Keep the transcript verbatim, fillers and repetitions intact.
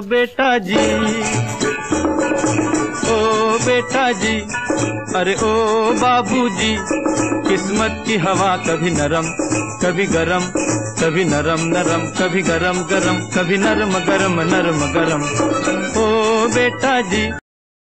बेटा जी, ओ बेटा जी, अरे ओ बाबूजी, किस्मत की हवा कभी नरम कभी गरम, कभी नरम नरम कभी गरम गरम, कभी नरम गरम नरम गरम। ओ बेटा जी,